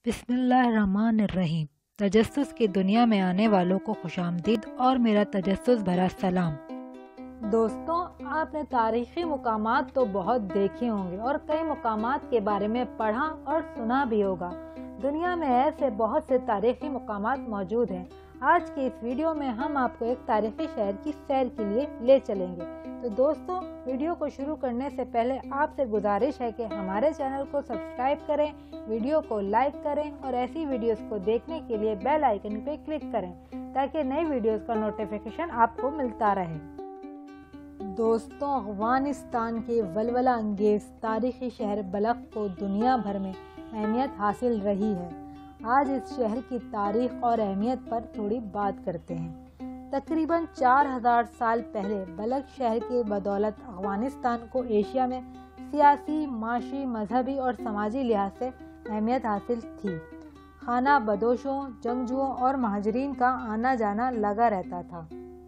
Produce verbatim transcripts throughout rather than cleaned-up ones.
बिस्मिल्लाहिर्रहमानिर्रहीम। तजस्सुस की दुनिया में आने वालों को खुशामदीद और मेरा तजस्सुस भरा सलाम। दोस्तों, आपने तारीख़ी मुकामात तो बहुत देखे होंगे और कई मुकामात के बारे में पढ़ा और सुना भी होगा। दुनिया में ऐसे बहुत से तारीख़ी मुकामात मौजूद हैं। आज की इस वीडियो में हम आपको एक तारीख़ी शहर की सैर के लिए ले चलेंगे। तो दोस्तों, वीडियो को शुरू करने से पहले आपसे गुजारिश है कि हमारे चैनल को सब्सक्राइब करें, वीडियो को लाइक करें और ऐसी वीडियोस को देखने के लिए बेल आइकन पे क्लिक करें ताकि नई वीडियोस का नोटिफिकेशन आपको मिलता रहे। दोस्तों, अफगानिस्तान के वलवला अंगेज तारीख़ी शहर बलख को दुनिया भर में अहमियत हासिल रही है। आज इस शहर की तारीख और अहमियत पर थोड़ी बात करते हैं। तकरीबन चार हजार साल पहले बलख शहर के बदौलत अफगानिस्तान को एशिया में सियासी, माशी, मजहबी और समाजी लिहाज से अहमियत हासिल थी। खाना बदोशों, जंगजुओं और महाजरीन का आना जाना लगा रहता था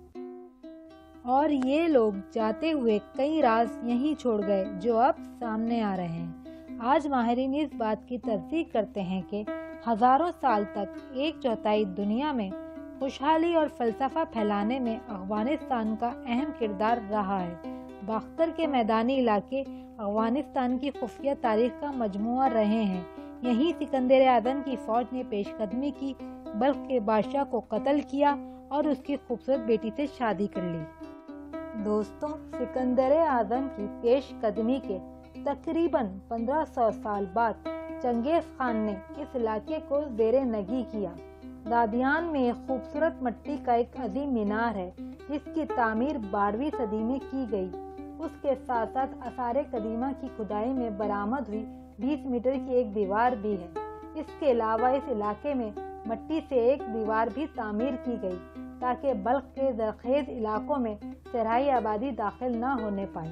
और ये लोग जाते हुए कई राज यहीं छोड़ गए जो अब सामने आ रहे हैं। आज माहिरीन इस बात की तस्दीक करते हैं कि हजारों साल तक एक चौथाई दुनिया में खुशहाली और फलसफा फैलाने में अफगानिस्तान का अहम किरदार रहा है। बाख्तर के मैदानी इलाके अफगानिस्तान की खुफिया तारीख का मजमुआ रहे हैं। यहीं सिकंदर आज़म की फौज ने पेशकदमी की, बल्ख के बादशाह को कत्ल किया और उसकी खूबसूरत बेटी से शादी कर ली। दोस्तों, सिकंदर आज़म की पेशकदमी के तकरीबन पंद्रह सौ साल बाद चंगेज खान ने इस इलाके को ज़ेरे नगी किया। दादियान में एक खूबसूरत मिट्टी का एक अजीम मीनार है जिसकी तामीर बारहवीं सदी में की गई। उसके साथ साथ आसारे कदीमा की खुदाई में बरामद हुई बीस मीटर की एक दीवार भी है। इसके अलावा इस इलाके में मिट्टी से एक दीवार भी तामीर की गई ताकि बल्ख के जरखेज इलाकों में सराई आबादी दाखिल न होने पाए।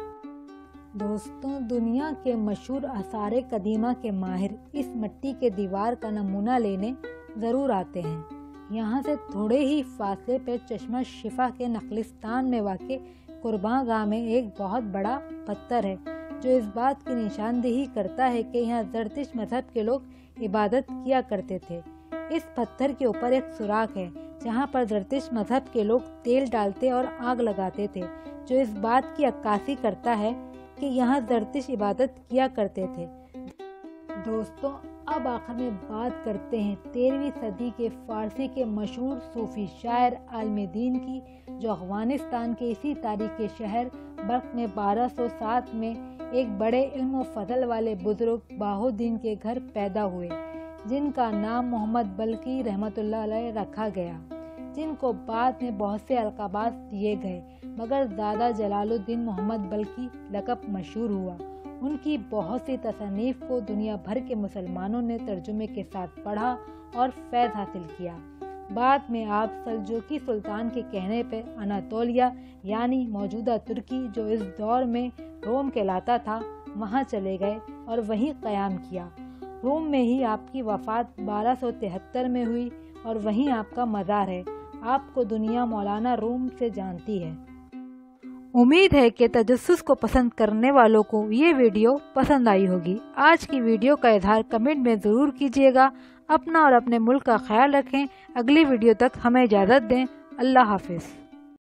दोस्तों, दुनिया के मशहूर आसारे कदीमा के माहिर इस मिट्टी के दीवार का नमूना लेने ज़रूर आते हैं। यहाँ से थोड़े ही फासले पर चश्मा शिफा के नखलिस्तान में वाक़ कुर्बान गाह में एक बहुत बड़ा पत्थर है जो इस बात की निशानदेही करता है कि यहाँ जरतिश मजहब के लोग इबादत किया करते थे। इस पत्थर के ऊपर एक सुराख है जहाँ पर जरतिश मजहब के लोग तेल डालते और आग लगाते थे, जो इस बात की अक्कासी करता है कि यहाँ जरतिश इबादत किया करते थे। दोस्तों, अब आखिर में बात करते हैं तेरहवीं सदी के फारसी के मशहूर सूफी शायर आलिम दीन की, जो अफगानिस्तान के इसी तारीख के शहर बल्ख में बारह सौ सात में एक बड़े इल्म व फजल वाले बुजुर्ग बाहुद्दीन के घर पैदा हुए, जिनका नाम मोहम्मद बल्खी रहमतुल्लाह अलैह रखा गया, जिनको बाद में बहुत से अलकाबात दिए गए, मगर ज़्यादा जलालुद्दीन मोहम्मद बल्खी लक़ब मशहूर हुआ। उनकी बहुत सी तसनीफ़ को दुनिया भर के मुसलमानों ने तर्जुमे के साथ पढ़ा और फैज़ हासिल किया। बाद में आप सल्जुकी सुल्तान के कहने पर अनातोलिया यानी मौजूदा तुर्की, जो इस दौर में रोम कहलाता था, वहाँ चले गए और वहीं क़याम किया। रोम में ही आपकी वफ़ात बारह सौ तिहत्तर में हुई और वहीं आपका मज़ार है। आपको दुनिया मौलाना रूम से जानती है। उम्मीद है कि तजस्सुस को पसंद करने वालों को ये वीडियो पसंद आई होगी। आज की वीडियो का इज़हार कमेंट में ज़रूर कीजिएगा। अपना और अपने मुल्क का ख्याल रखें। अगली वीडियो तक हमें इजाज़त दें। अल्लाह हाफ़िज़।